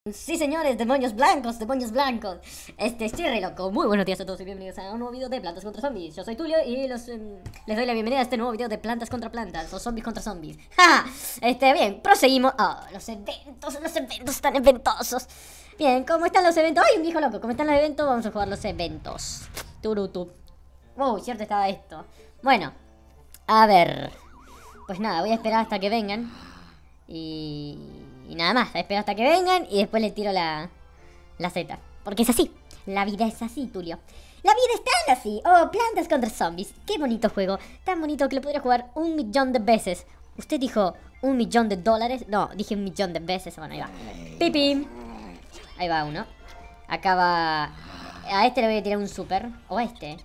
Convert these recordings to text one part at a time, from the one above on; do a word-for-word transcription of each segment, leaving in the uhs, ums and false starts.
Sí, señores, demonios blancos, demonios blancos. Este, estoy re loco. Muy buenos días a todos y bienvenidos a un nuevo video de Plantas contra Zombies. Yo soy Tulio y los, eh, les doy la bienvenida a este nuevo video de Plantas contra Plantas, o Zombies contra Zombies. ¡Ja! Este, bien, proseguimos. Oh, los eventos, los eventos están eventosos. Bien, ¿cómo están los eventos? ¡Ay, un viejo loco! ¿Cómo están los eventos? Vamos a jugar los eventos. Turutu. Oh, cierto estaba esto. Bueno, a ver. Pues nada, voy a esperar hasta que vengan. Y... Y nada más, espero hasta que vengan y después les tiro la, la Z. Porque es así, la vida es así, Tulio. La vida es tan así. Oh, Plantas contra Zombies. Qué bonito juego, tan bonito que lo podría jugar un millón de veces. ¿Usted dijo un millón de dólares? No, dije un millón de veces. Bueno, ahí va. Pipi. Ahí va uno. Acá va... A este le voy a tirar un super. O a este.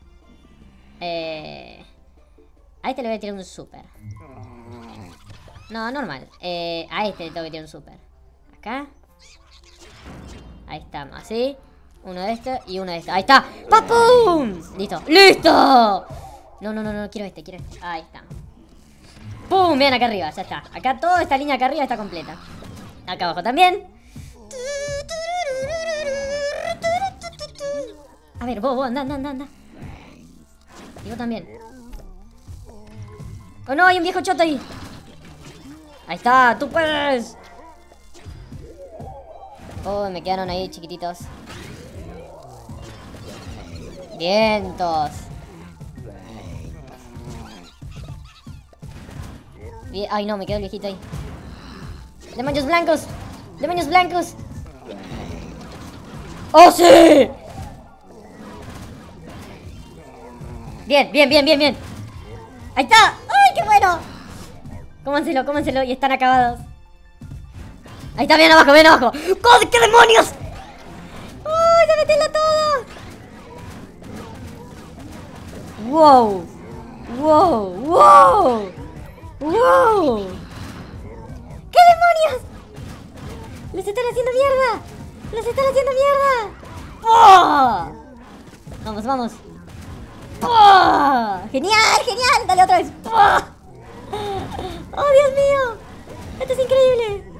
Eh... A este le voy a tirar un super. No, normal. Eh, a este le tengo que tirar un super. Acá. Ahí estamos, así. Uno de estos y uno de estos. Ahí está. ¡Papum! Listo. ¡Listo! No, no, no, no, quiero este, quiero este. Ahí está. ¡Pum! Vean acá arriba, ya está. Acá toda esta línea acá arriba está completa. Acá abajo también. A ver, vos, vos, anda, anda, anda, anda. Y vos también. ¡Oh no! Hay un viejo choto ahí. Ahí está, tú puedes. Oh, me quedaron ahí chiquititos. Vientos. Bien. Ay no, me quedó el viejito ahí. Demonios blancos. Demonios blancos. ¡Oh sí! Bien, bien, bien, bien, bien. Ahí está. ¡Ay, qué bueno! Cómanselo, cómanselo y están acabados. Ahí está, bien abajo, bien abajo. ¡Oh, qué demonios! ¡Oh, ya metélo todo! ¡Wow! ¡Wow! ¡Wow! ¡Wow! ¡Qué demonios! ¡Los están haciendo mierda! ¡Los están haciendo mierda! ¡Oh! Vamos, vamos. ¡Oh! ¡Genial, genial! Dale otra vez. ¡Oh! ¡Oh, Dios mío! ¡Esto es increíble!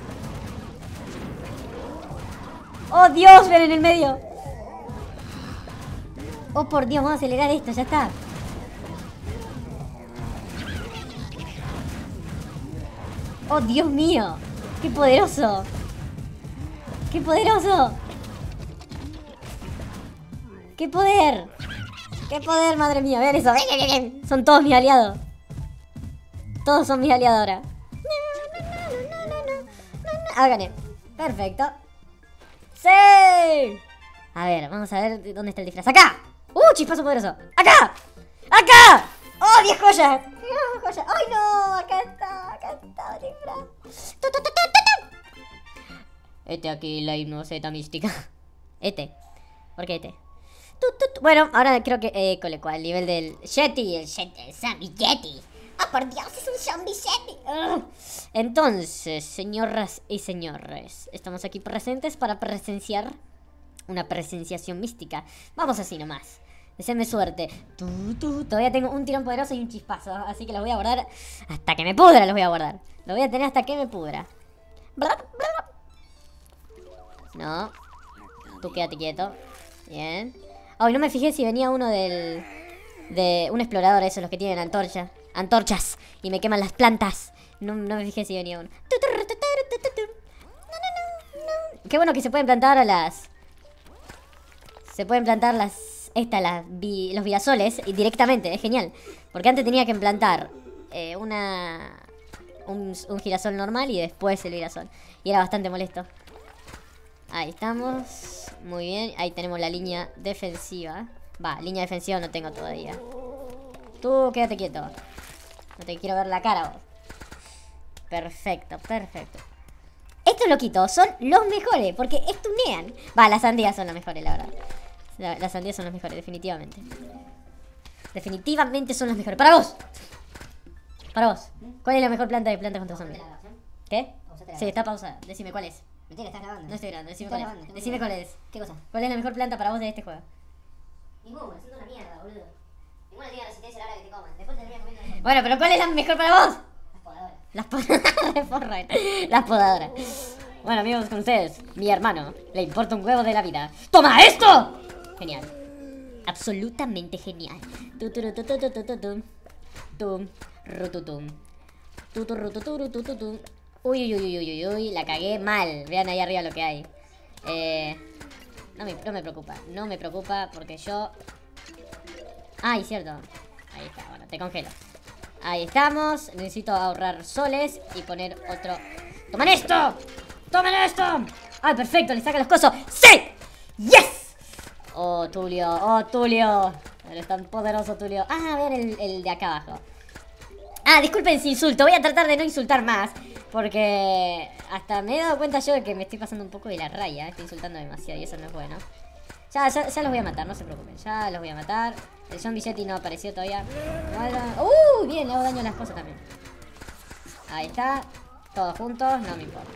¡Oh, Dios! Ven en el medio. ¡Oh, por Dios! Vamos a acelerar esto, ya está. ¡Oh, Dios mío! ¡Qué poderoso! ¡Qué poderoso! ¡Qué poder! ¡Qué poder, madre mía! Vean eso. Son todos mis aliados. Todos son mis aliados ahora. Ah, gané. Perfecto. ¡Sí! A ver, vamos a ver dónde está el disfraz. ¡Acá! ¡Uh, chispazo poderoso! ¡Acá! ¡Acá! ¡Oh, diez joyas! ¡diez joyas! ¡Ay, no! Acá está, acá está el disfraz. ¡Tu, tu, tu, tu, tu! Este aquí, la hipnoseta mística. Este. ¿Por qué este? Tu, tu, tu. Bueno, ahora creo que... Eh, ¿cuál, cuál? El nivel del Yeti. El Yeti, el Zombie Yeti. ¡Ah, por Dios! ¡Es un zombie Yeti! ¡Ugh! Entonces, señoras y señores, estamos aquí presentes para presenciar una presenciación mística. Vamos así nomás. Deseenme suerte. Tu, tu. Todavía tengo un tirón poderoso y un chispazo, así que los voy a guardar hasta que me pudra. Los voy a guardar. Los voy a tener hasta que me pudra. No. Tú quédate quieto. Bien. Ay, no me fijé si venía uno del... De un explorador, esos los que tienen antorcha. Antorchas. Y me queman las plantas. No, no me fijé si venía uno. Qué bueno que se pueden plantar a las... Se pueden plantar las... Estas, las vi, los virasoles directamente. Es genial. Porque antes tenía que implantar eh, una... Un, un girasol normal y después el girasol. Y era bastante molesto. Ahí estamos. Muy bien. Ahí tenemos la línea defensiva. Va, línea defensiva no tengo todavía. Tú quédate quieto. No te quiero ver la cara vos. Perfecto, perfecto. Estos loquitos son los mejores porque estunean. Va, las sandías son las mejores, la verdad. la, Las sandías son las mejores, definitivamente. Definitivamente son las mejores. ¡Para vos! Para vos. ¿Cuál es la mejor planta de plantas contra zombies? ¿Qué? Sí, está pausada. Decime cuál es. Mentira, estás grabando. No estoy grabando, decime Estás cuál es. grabando, Decime cuál es. ¿Qué cosa? ¿Cuál es la mejor planta para vos de este juego? Ninguna, siendo una mierda, boludo. Ninguna tiene resistencia a la hora que te coman. Después te terminas comiendo. Bueno, pero ¿cuál es la mejor para vos? Las podadoras. Las podadoras. Las podadoras. Bueno, amigos, con ustedes, mi hermano. Le importa un huevo de la vida. ¡Toma esto! Genial. Absolutamente genial. Tuturutututututum. Tum. Rututum. Tuturutututututum. Uy, uy, uy, uy, uy, uy. La cagué mal. Vean ahí arriba lo que hay. Eh... No me, no me preocupa. No me preocupa porque yo... Ay, cierto. Ahí está, bueno, te congelo. Ahí estamos. Necesito ahorrar soles y poner otro... ¡Tomen esto! ¡Tomen esto! ¡Ay, perfecto! ¡Le saca los cosos! ¡Sí! ¡Yes! Oh, Tulio. Oh, Tulio. Eres tan poderoso, Tulio. Ah, vean el, el de acá abajo. Ah, disculpen si insulto. Voy a tratar de no insultar más. Porque hasta me he dado cuenta yo de que me estoy pasando un poco de la raya. Estoy insultando demasiado y eso no es bueno. Ya, ya, ya los voy a matar, no se preocupen. Ya los voy a matar. El Zombie Yeti no apareció todavía. ¡Uh! Bien, le hago daño a las cosas también. Ahí está. Todos juntos, no me importa.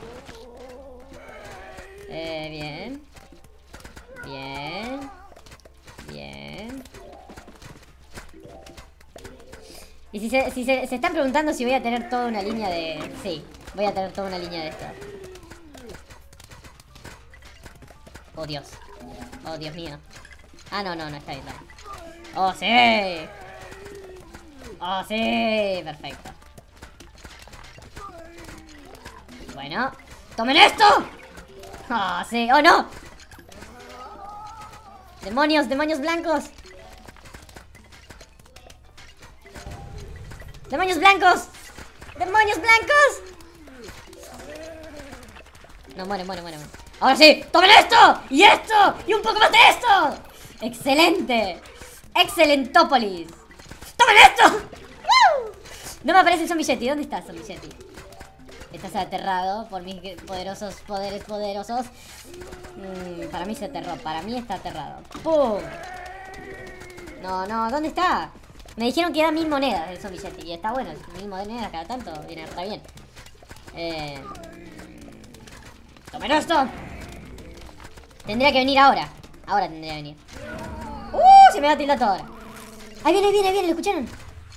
Eh, bien. Bien. Bien. Y si, se, si se, se están preguntando si voy a tener toda una línea de... Sí, voy a tener toda una línea de esto. Oh, Dios. Oh, Dios mío. Ah, no, no, no, está bien, está bien. ¡Oh, sí! ¡Oh, sí! Perfecto. Bueno. ¡Tomen esto! ¡Oh, sí! ¡Oh, no! ¡Demonios, demonios blancos! ¡Demonios blancos! ¡Demonios blancos! No, muere, muere, muere, muere. ¡Ahora sí! ¡Tomen esto! ¡Y esto! ¡Y un poco más de esto! ¡Excelente! ¡Excelentópolis! ¡Tomen esto! ¡Woo! No me aparece el Zombie Yeti. ¿Dónde está el Zombie Yeti? Estás aterrado por mis poderosos poderes poderosos. Mm, para mí se aterró. Para mí está aterrado. ¡Pum! No, no. ¿Dónde está? Me dijeron que da mil monedas el Zombie Yeti. Y está bueno. Mil monedas cada tanto. Viene, está bien. Eh... ¡Tomen esto! Tendría que venir ahora. Ahora tendría que venir. ¡Uh! Se me va a tirar todo ahora. Ahí viene, ahí viene, ahí viene. ¿Lo escucharon?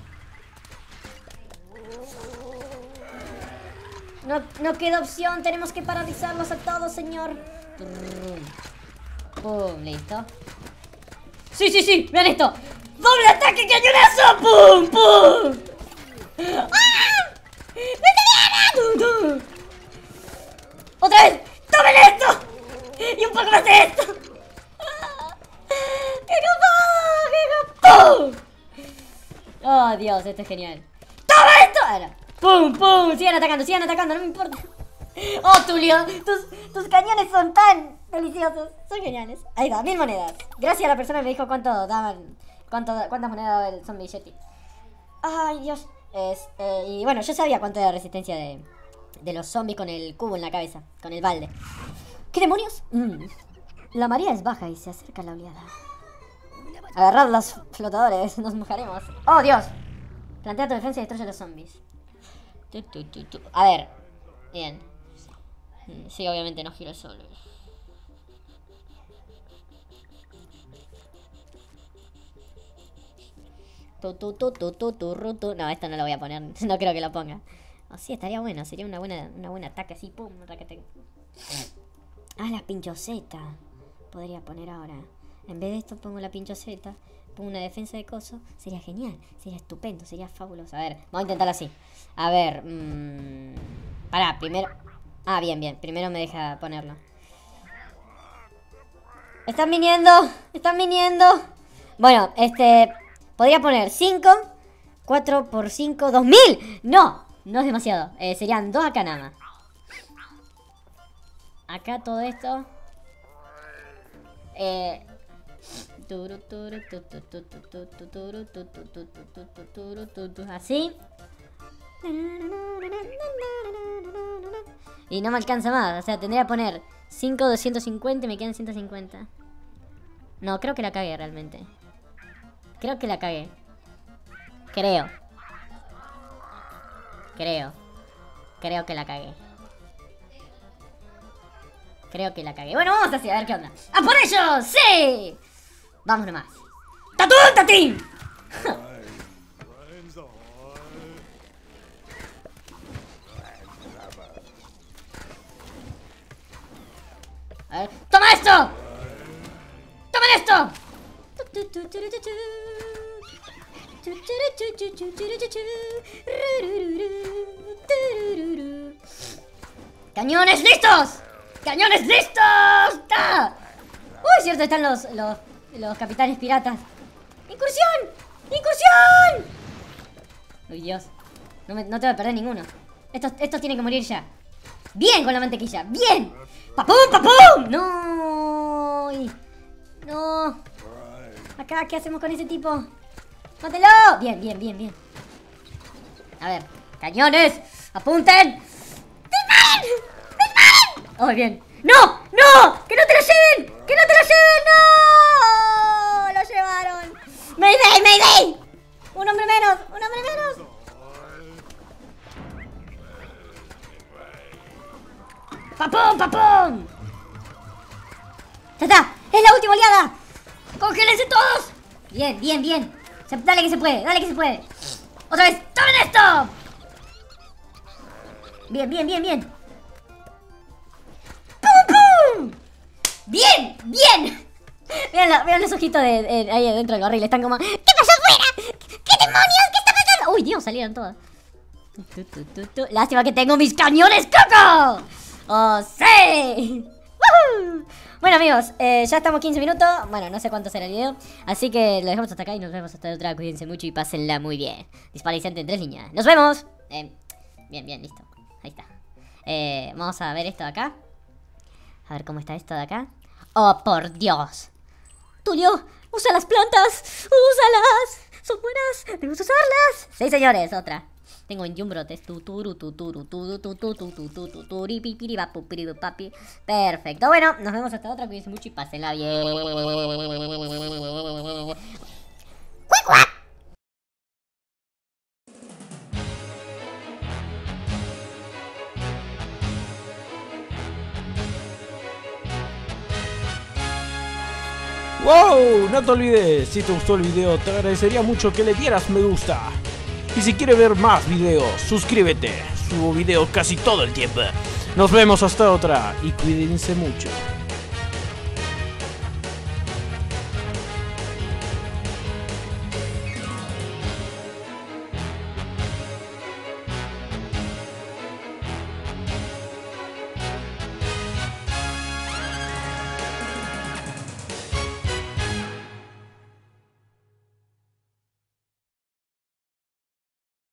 No, no queda opción. Tenemos que paralizarlos a todos, señor. Pum, listo. Sí, sí, sí. Vean esto. ¡Doble ataque cañonazo! ¡Pum, pum! ¡Ah! ¡Me está bien! ¡Otra vez! ¡Tomen esto! ¡Y un poco más de esto! ¡Qué copado! ¡Qué copado! ¡Oh, Dios! Esto es genial. ¡Toma esto! Ahora. ¡Pum, pum! Sigan atacando, sigan atacando, no me importa. ¡Oh, Tulio! Tus, tus cañones son tan deliciosos. Son geniales. Ahí va, mil monedas. Gracias a la persona que me dijo cuánto daban... Cuánto, cuántas monedas daba el Zombie Yeti. ¡Ay, Dios! Es, eh, y bueno, yo sabía cuánto era la resistencia de... De los zombies con el cubo en la cabeza. Con el balde. ¿Qué demonios? Mm. La marea es baja y se acerca la oleada. Agarrad los flotadores. Nos mojaremos. ¡Oh, Dios! Plantea tu defensa y destruye a los zombies. Tu, tu, tu, tu. A ver. Bien. Sí, obviamente no giro solo. Tu, tu, tu, tu, tu, tu, tu. No, esto no lo voy a poner. No creo que lo ponga. Oh, sí, estaría bueno. Sería una buena, una buena ataque así. Pum, ataque. Ah, la pinchoseta. Podría poner ahora. En vez de esto pongo la pinchoseta. Pongo una defensa de coso. Sería genial. Sería estupendo. Sería fabuloso. A ver, vamos a intentarlo así. A ver. Mmm... Pará, primero... Ah, bien, bien. Primero me deja ponerlo. Están viniendo. Están viniendo. Bueno, este... Podría poner cinco. cuatro por cinco. ¡dos mil! ¡No! No es demasiado. Eh, serían dos acá nada más. Acá todo esto. Eh... Así. Y no me alcanza más. O sea, tendría que poner cinco, doscientos cincuenta y me quedan ciento cincuenta. No, creo que la cagué realmente. Creo que la cagué. Creo. Creo. Creo que la cagué. Creo que la cagué. Bueno, vamos así, a ver qué onda. ¡A por ello! ¡Sí! Vamos nomás. ¡Tatún, tatín! A ver. ¡Toma esto! ¡Tomen esto! ¡Cañones listos! ¡Cañones listos! ¡Ta! Uy, cierto, están los, los, los capitanes piratas. ¡Incursión! ¡Incursión! Uy, Dios. No, me, no te voy a perder ninguno. Estos, estos tienen que morir ya. Bien con la mantequilla. ¡Bien! ¡Papum, papum! ¡No! Uy. No. Acá, ¿qué hacemos con ese tipo? ¡Mátelo! Bien, bien, bien, bien. A ver. ¡Cañones! ¡Apunten! ¡Disparen! ¡Disparen! ¡Oh, bien! ¡No! ¡No! ¡Que no te lo lleven! ¡Que no te lo lleven! ¡No! ¡Lo llevaron! ¡Mayday! ¡Mayday! ¡Un hombre menos! ¡Un hombre menos! ¡Papum! ¡Papum! ¡Ya está! ¡Es la última oleada! ¡Congélense todos! Bien, bien, bien. Dale que se puede, dale que se puede. ¡Otra vez! ¡Tomen esto! Bien, bien, bien, bien. ¡Pum, pum! ¡Bien, bien! Vean, la, vean los ojitos de, de, ahí dentro del barril. Están como... ¿Qué pasó afuera? ¿Qué demonios? ¿Qué está pasando? ¡Uy, Dios! Salieron todos. Tu, tu, tu, tu. Lástima que tengo mis cañones Coco. ¡Oh, sí! ¡Woohoo! Bueno, amigos, eh, ya estamos quince minutos. Bueno, no sé cuánto será el video. Así que lo dejamos hasta acá y nos vemos hasta otra. Cuídense mucho y pásenla muy bien. Disparisante en tres líneas. ¡Nos vemos! Eh, bien, bien, listo. Ahí está. Eh, vamos a ver esto de acá. A ver cómo está esto de acá. ¡Oh, por Dios! Tulio, usa las plantas. Úsalas. Son buenas. Debes usarlas. Sí, señores, otra. Tengo veintiún brotes. Perfecto. Bueno, nos vemos hasta otra. Cuídense mucho y pásenla bien. ¡Wow! No te olvides, si te gustó el video te agradecería mucho que le dieras me gusta. Y si quieres ver más videos, suscríbete. Subo videos casi todo el tiempo. Nos vemos hasta otra y cuídense mucho.